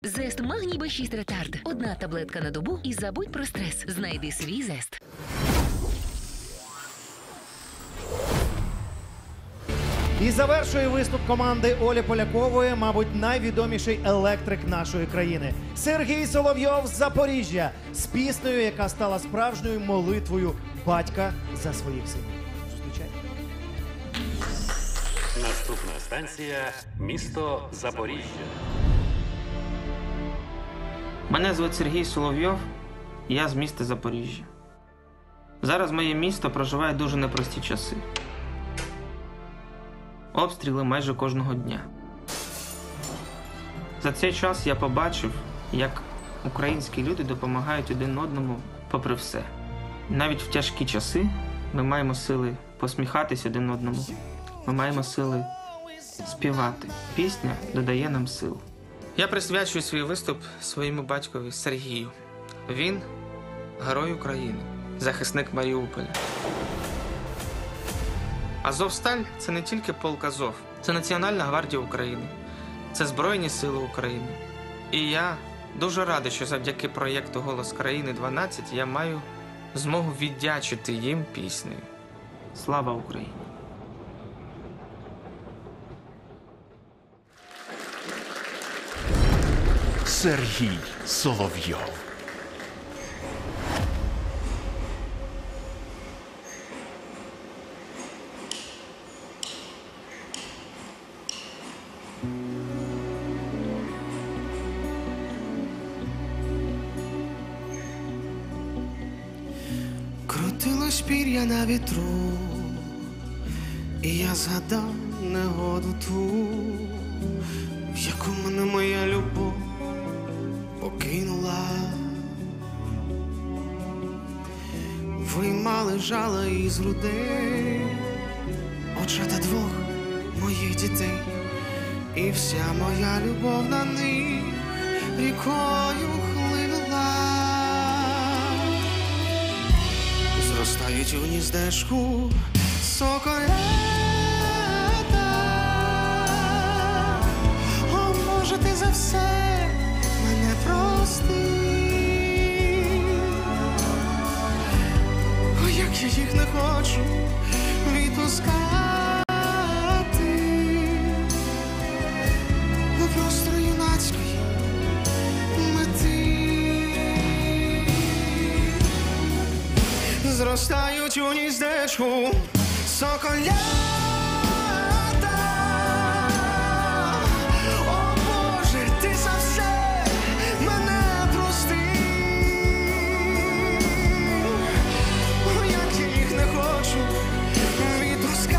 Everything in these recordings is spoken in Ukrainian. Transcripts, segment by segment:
Зест Магній Б6 Ретард. Одна таблетка на добу і забудь про стрес. Знайди свій Зест. І завершує виступ команди Олі Полякової, мабуть, найвідоміший електрик нашої країни. Сергій Соловйов з Запоріжжя з піснею, яка стала справжньою молитвою батька за своїх синів. Зустрічайте. Наступна станція – місто Запоріжжя. Мене звуть Сергій Соловйов, я з міста Запоріжжя. Зараз моє місто проживає дуже непрості часи. Обстріли майже кожного дня. За цей час я побачив, як українські люди допомагають один одному попри все. Навіть в тяжкі часи ми маємо сили посміхатись один одному. Ми маємо сили співати. Пісня додає нам сил. Я присвячую свій виступ своєму батькові Сергію. Він – герой України, захисник Маріуполя. Азовсталь – це не тільки полк Азов, це Національна гвардія України, це Збройні сили України. І я дуже радий, що завдяки проєкту «Голос країни-12» я маю змогу віддячити їм піснею. Слава Україні! Сергій Соловйов. Крутилось пір'я на вітру, і я згадав негоду ту, в яку мене моя любов покинула. Виймали жала із грудей очата двох моїх дітей, і вся моя любов на них рікою хлинула. Зростають у гніздечку соколята. О, може, ти за все мене прости. О, як я їх не хочу відпускати. Ну, просто юнацької мети. Зростають у гніздечку соколята. О, Боже, ти за все мене прости. О, як я їх не хочу відпускати.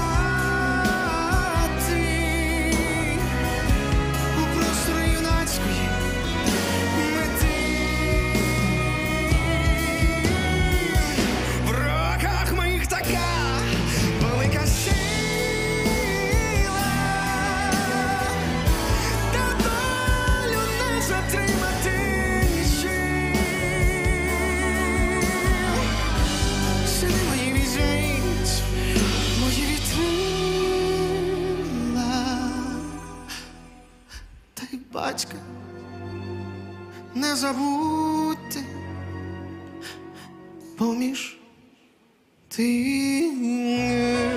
У просторі юнацької мети. В руках моїх така велика сила, та долю не затримати нічим. Сини мої візьміть, мої вітрила, та й батька не забудьте поміж тим.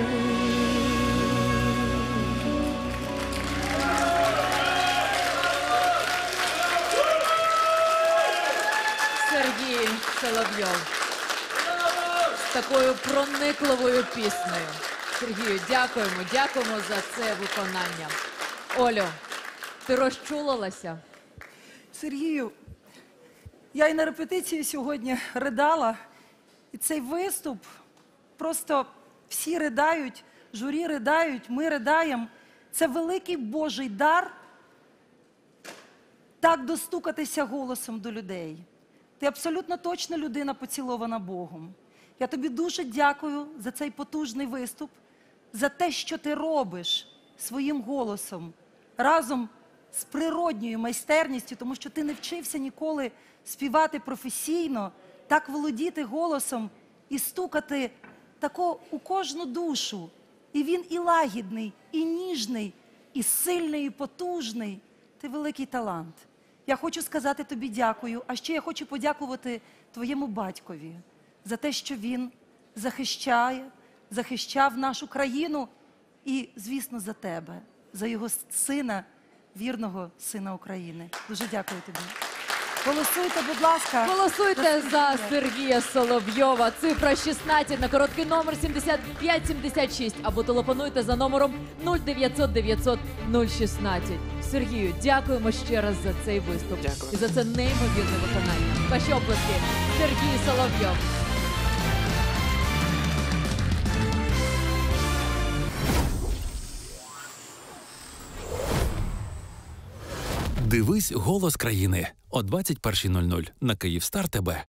Сергій Соловйов з такою проникливою піснею. Сергію, дякуємо за це виконання. Олю, ти розчулилася? Сергію, я і на репетиції сьогодні ридала, і цей виступ, просто всі riдають, журі ридають, ми ридаємо. Це великий Божий дар так достукатися голосом до людей. Ти абсолютно точно людина, поцілована Богом. Я тобі дуже дякую за цей потужний виступ, за те, що ти робиш своїм голосом разом з природньою майстерністю, тому що ти не вчився ніколи співати професійно, так володіти голосом і стукати тако у кожну душу. І він і лагідний, і ніжний, і сильний, і потужний. Ти великий талант. Я хочу сказати тобі дякую, а ще я хочу подякувати твоєму батькові за те, що він захищав нашу країну і, звісно, за тебе, за його сина, вірного сина України. Дуже дякую тобі. Голосуйте, будь ласка. Голосуйте за Сергія Соловйова. Цифра 16 на короткий номер 7576 або телефонуйте за номером 0900 900 016. Сергію, дякуємо ще раз за цей виступ. Дякую. І за це неймовірне виконання. Ваші оплески. Сергій Соловйов. Дивись «Голос країни» о 21:00 на Київстар ТБ.